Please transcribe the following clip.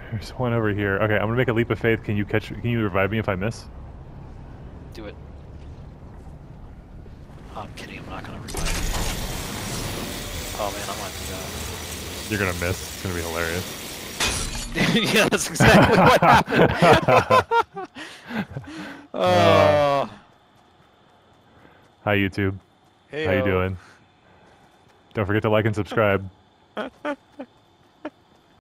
There's one over here. Okay, I'm gonna make a leap of faith. Can you catch? Can you revive me if I miss? Do it. Oh, I'm kidding, I'm not gonna revive you. Oh man, I'm like, You're gonna miss. It's gonna be hilarious. yeah, that's exactly what happened. Oh. Hi YouTube. How you Heyo. doing? Don't forget to like and subscribe.